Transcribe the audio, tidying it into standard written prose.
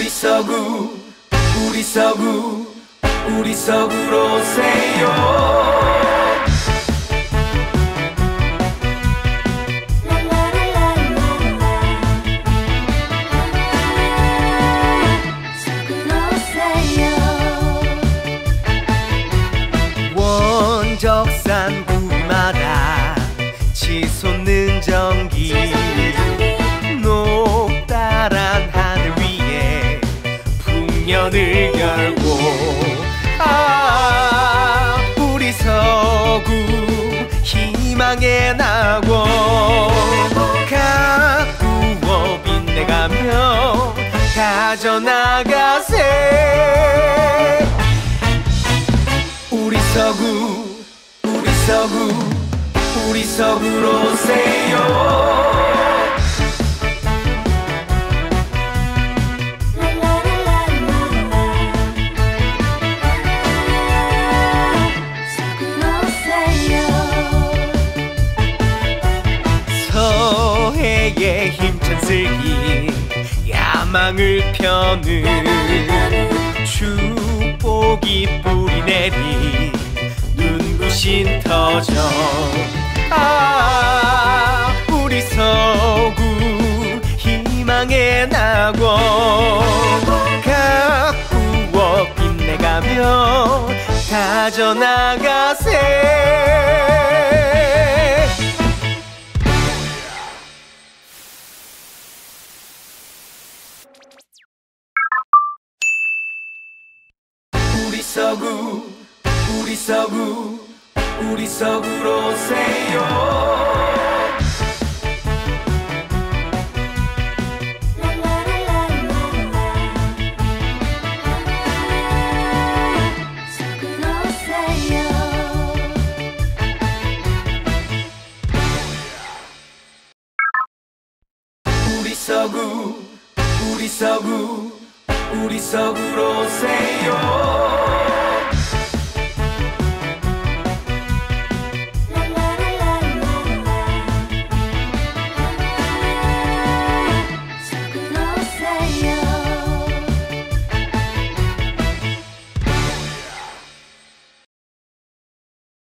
서구 우리 서구 우리 서구로 오세요. 원적산 구마다 치솟는 전기 높다란 하늘 위에 풍년을 열고 우리 서구 희망의 낙원 가꾸어 빛내가며 가져나가세. 우리 서구 우리 서구 우리 서구로 오세요. 서해의 힘찬 슬기 야망을 펴는 축복이 뿌리 내리 눈부신 터전 우리 서구 희망의 낙원 가꾸어 빛내가며 다져나가세. 우리 서구 우리 서구 우리 서구로 오세요. 우리 서구 우리 서구 우리 서구로 오세요.